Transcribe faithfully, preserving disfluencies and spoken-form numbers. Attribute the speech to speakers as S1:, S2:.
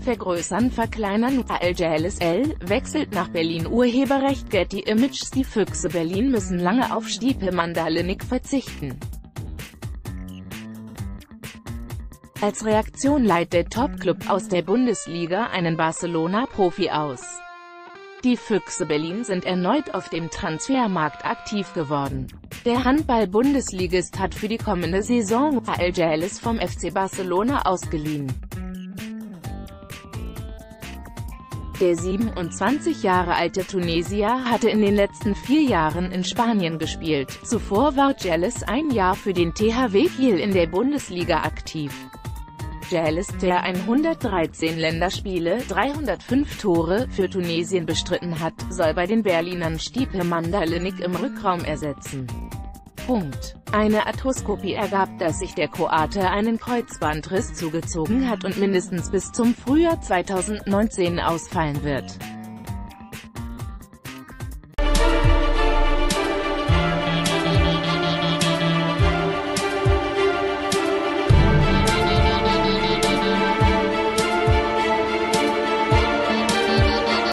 S1: Vergrößern Verkleinern Al Jales L. wechselt nach Berlin. Urheberrecht Getty Images. Die Füchse Berlin müssen lange auf Stipe Mandalinic verzichten. Als Reaktion leiht der Top-Club aus der Bundesliga einen Barcelona-Profi aus. Die Füchse Berlin sind erneut auf dem Transfermarkt aktiv geworden. Der Handball-Bundesligist hat für die kommende Saison Al Jales vom F C Barcelona ausgeliehen. Der siebenundzwanzig Jahre alte Tunesier hatte in den letzten vier Jahren in Spanien gespielt. Zuvor war Jales ein Jahr für den T H W Kiel in der Bundesliga aktiv. Jales, der hundertdreizehn Länderspiele, dreihundertfünf Tore für Tunesien bestritten hat, soll bei den Berlinern Stipe Mandalinic im Rückraum ersetzen. Punkt. Eine Arthroskopie ergab, dass sich der Kroate einen Kreuzbandriss zugezogen hat und mindestens bis zum Frühjahr zweitausendneunzehn ausfallen wird.